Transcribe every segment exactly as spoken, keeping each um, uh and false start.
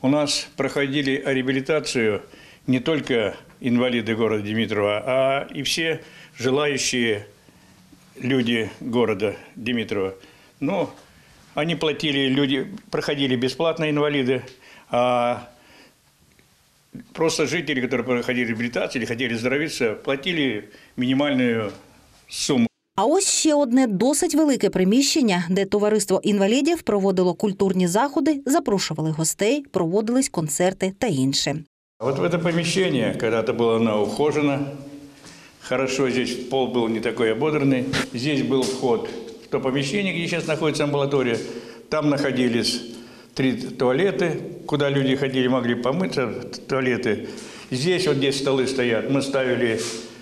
у нас проходили реабилитацию не только инвалиды города Димитрова, а и все желающие люди города Димитрова. Ну, они платили, люди проходили бесплатно, инвалиды, а просто жители, которые проходили реабилитацию или хотели здоровиться, платили минимальную сумму. А ось ще одне досить велике приміщення, де товариство інвалідів проводило культурні заходи, запрошували гостей, проводились концерти та інше. Вот в это помещение когда-то было оно ухожено, хорошо, здесь пол был не такой ободранный, здесь был вход в то помещение, где сейчас находится амбулатория, там находились три туалета, куда люди ходили, могли помыться, туалеты. Здесь вот здесь столы стоят, мы ставили,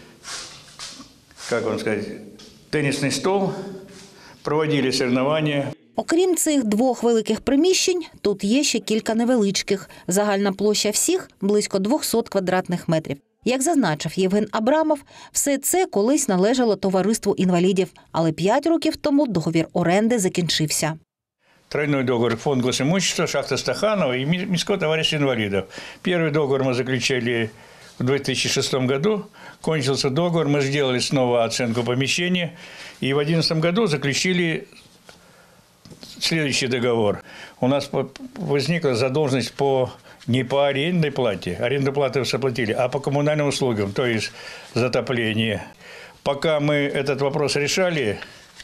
как вам сказать, теннисний стол, проводили соревнования. Окрім цих двох великих приміщень, тут є ще кілька невеличких. Загальна площа всіх – близько двохсот квадратних метрів. Як зазначив Євген Абрамов, все це колись належало товариству інвалідів, але п'ять років тому договір оренди закінчився. Тройной договор фонд госимущества, шахта Стаханова и Мирское товариство инвалидов. Первый договор мы заключили в две тысячи шестом году. Кончился договор, мы сделали снова оценку помещения. И в две тысячи одиннадцатом году заключили следующий договор. У нас возникла задолженность по, не по арендной плате, арендную плату заплатили, а по коммунальным услугам, то есть затопление. Пока мы этот вопрос решали,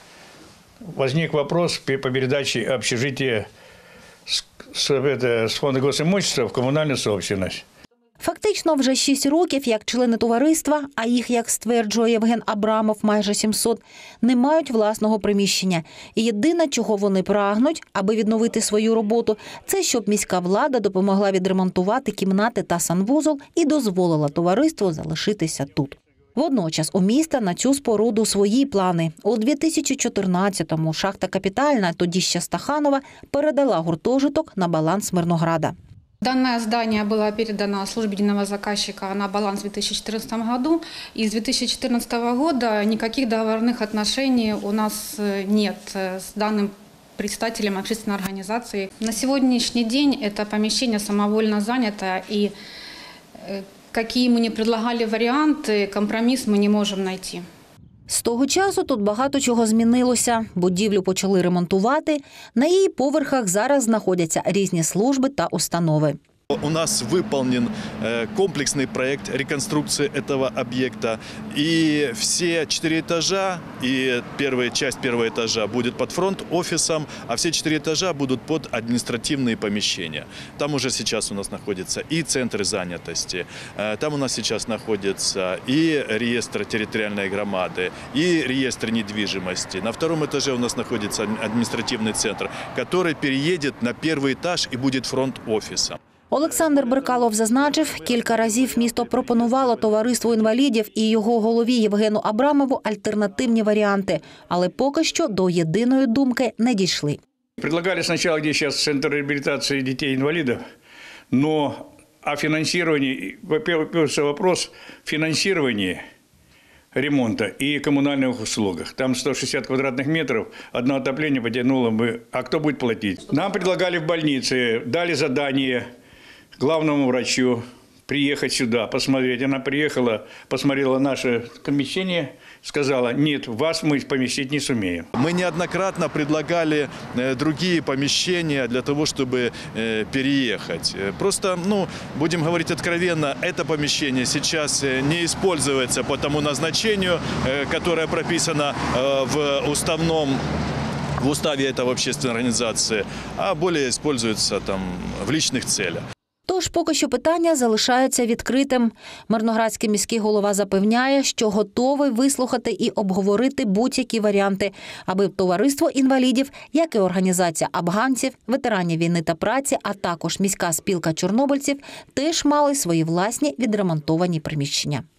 возник вопрос по передаче общежития с, с, это, с фонда госимущества в коммунальную собственность. Фактично вже шість років, як члени товариства, а їх, як стверджує Євген Абрамов, майже сімсот, не мають власного приміщення. І єдине, чого вони прагнуть, аби відновити свою роботу, це щоб міська влада допомогла відремонтувати кімнати та санвузол і дозволила товариству залишитися тут. Водночас у міста на цю споруду свої плани. У дві тисячі чотирнадцятому шахта «Капітальна», тоді ще Стаханова, передала гуртожиток на баланс Мирнограда. Данное здание было передано службе единого заказчика на баланс в две тысячи четырнадцатом году. И с две тысячи четырнадцатого года никаких договорных отношений у нас нет с данным представителем общественной организации. На сегодняшний день это помещение самовольно занято, и какие мы не предлагали варианты, компромисс мы не можем найти. З того часу тут багато чого змінилося. Будівлю почали ремонтувати. На її поверхах зараз знаходяться різні служби та установи. У нас выполнен комплексный проект реконструкции этого объекта. И все четыре этажа, и первая часть первого этажа будет под фронт-офисом, а все четыре этажа будут под административные помещения. Там уже сейчас у нас находятся и центры занятости, там у нас сейчас находится и реестр территориальной громады, и реестр недвижимости. На втором этаже у нас находится административный центр, который переедет на первый этаж и будет фронт-офисом. Олександр Беркалов зазначив, кілька разів місто пропонувало товариству інвалідів і його голові Євгену Абрамову альтернативні варіанти, але поки що до єдиної думки не дійшли. Предлагали спочатку, де зараз центр реабілітації дітей-інвалідів, но о финансировании, во-первых, вопрос финансирования ремонта и коммунальных услугах. Там сто шестьдесят квадратных метров, одно отопление потянуло бы, а кто будет платить? Нам предлагали в больнице, дали задание главному врачу приехать сюда, посмотреть. Она приехала, посмотрела наше помещение, сказала, нет, вас мы поместить не сумеем. Мы неоднократно предлагали другие помещения для того, чтобы переехать. Просто, ну, будем говорить откровенно, это помещение сейчас не используется по тому назначению, которое прописано в уставном в уставе этого общественной организации, а более используется там в личных целях. Тож поки що питання залишається відкритим. Мирноградський міський голова запевняє, що готовий вислухати і обговорити будь-які варіанти, аби товариство інвалідів, як і організація афганців, ветеранів війни та праці, а також міська спілка чорнобильців, теж мали свої власні відремонтовані приміщення.